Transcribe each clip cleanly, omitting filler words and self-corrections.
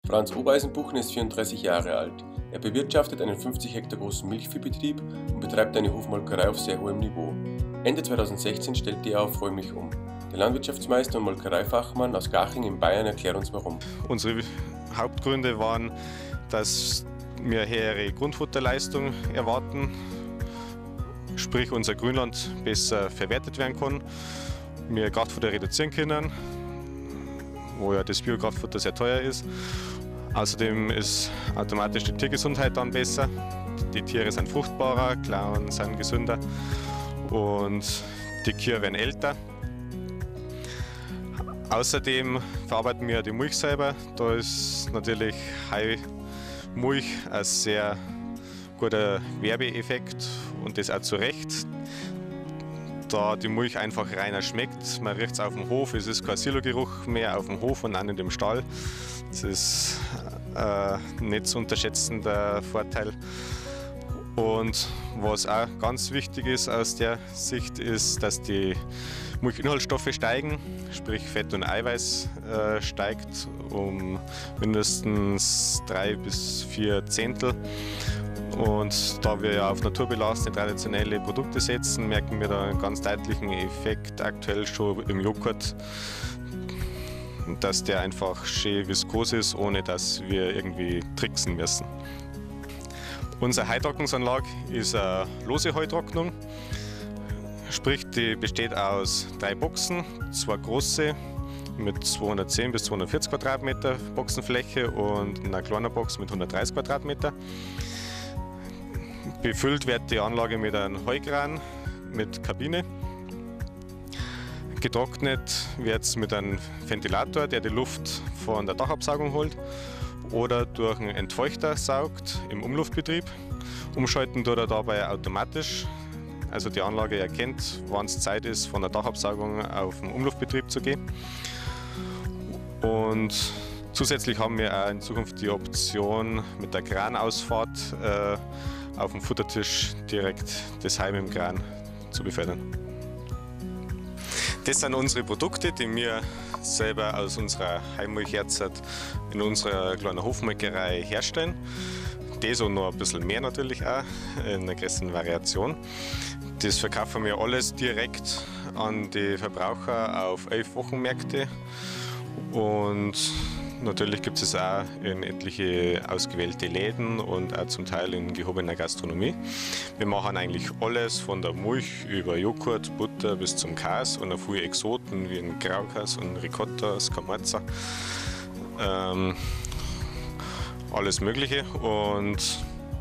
Franz Obeisenbuchner ist 34 Jahre alt. Er bewirtschaftet einen 50 Hektar großen Milchviehbetrieb und betreibt eine Hofmolkerei auf sehr hohem Niveau. Ende 2016 stellte er auf Vollmilch um. Der Landwirtschaftsmeister und Molkereifachmann aus Garching in Bayern erklärt uns warum. Unsere Hauptgründe waren, dass wir höhere Grundfutterleistung erwarten, sprich unser Grünland besser verwertet werden kann, wir Kraftfutter reduzieren können, wo ja das Biokraftfutter sehr teuer ist. Außerdem ist automatisch die Tiergesundheit dann besser. Die Tiere sind fruchtbarer, Klauen sind gesünder und die Kühe werden älter. Außerdem verarbeiten wir die Milch selber. Da ist natürlich Heimilch ein sehr guter Werbeeffekt und das auch zu Recht. Da die Milch einfach reiner schmeckt, man riecht es auf dem Hof, es ist kein Silogeruch mehr auf dem Hof und auch nicht im Stall. Das ist ein nicht zu unterschätzender Vorteil. Und was auch ganz wichtig ist aus der Sicht, ist, dass die Milchinhaltsstoffe steigen, sprich Fett und Eiweiß steigt um mindestens 3 bis 4 Zehntel. Und da wir ja auf naturbelassene traditionelle Produkte setzen, merken wir da einen ganz deutlichen Effekt aktuell schon im Joghurt, dass der einfach schön viskos ist, ohne dass wir irgendwie tricksen müssen. Unsere Heutrocknungsanlage ist eine lose Heutrocknung, sprich die besteht aus 3 Boxen, 2 große mit 210 bis 240 Quadratmeter Boxenfläche und eine kleine Box mit 130 Quadratmeter. Befüllt wird die Anlage mit einem Heukran mit Kabine. Getrocknet wird es mit einem Ventilator, der die Luft von der Dachabsaugung holt oder durch einen Entfeuchter saugt im Umluftbetrieb. Umschalten tut er dabei automatisch. Also die Anlage erkennt, wann es Zeit ist, von der Dachabsaugung auf den Umluftbetrieb zu gehen. Und zusätzlich haben wir auch in Zukunft die Option, mit der Kranausfahrt auf dem Futtertisch direkt das Heim im Kran zu befördern. Das sind unsere Produkte, die wir selber aus unserer Heimmilch in unserer kleinen Hofmolkerei herstellen. Das und noch ein bisschen mehr natürlich auch, in einer größeren Variation. Das verkaufen wir alles direkt an die Verbraucher auf 11 Wochenmärkte. Und natürlich gibt es auch in etliche ausgewählte Läden und auch zum Teil in gehobener Gastronomie. Wir machen eigentlich alles von der Milch über Joghurt, Butter bis zum Käse und auch viele Exoten wie ein Graukäse und Ricotta, Scamorza. Alles Mögliche und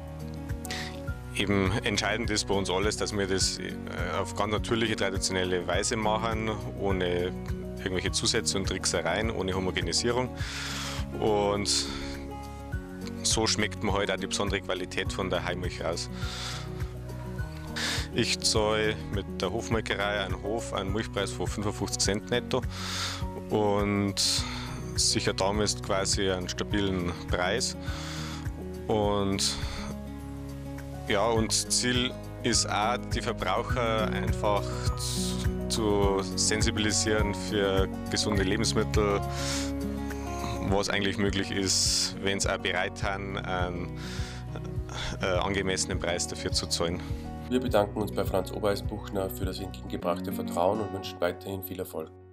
eben entscheidend ist bei uns alles, dass wir das auf ganz natürliche, traditionelle Weise machen, ohne irgendwelche Zusätze und Tricksereien, ohne Homogenisierung. Und so schmeckt man heute auch die besondere Qualität von der Heimmilch raus. Ich zahle mit der Hofmolkerei an Hof einen Milchpreis von 55 Cent netto und sicher damit quasi einen stabilen Preis. Und ja, und Ziel ist auch, die Verbraucher einfach zu sensibilisieren für gesunde Lebensmittel, was eigentlich möglich ist, wenn sie auch bereit sind, einen angemessenen Preis dafür zu zahlen. Wir bedanken uns bei Franz Obeisenbuchner für das entgegengebrachte Vertrauen und wünschen weiterhin viel Erfolg.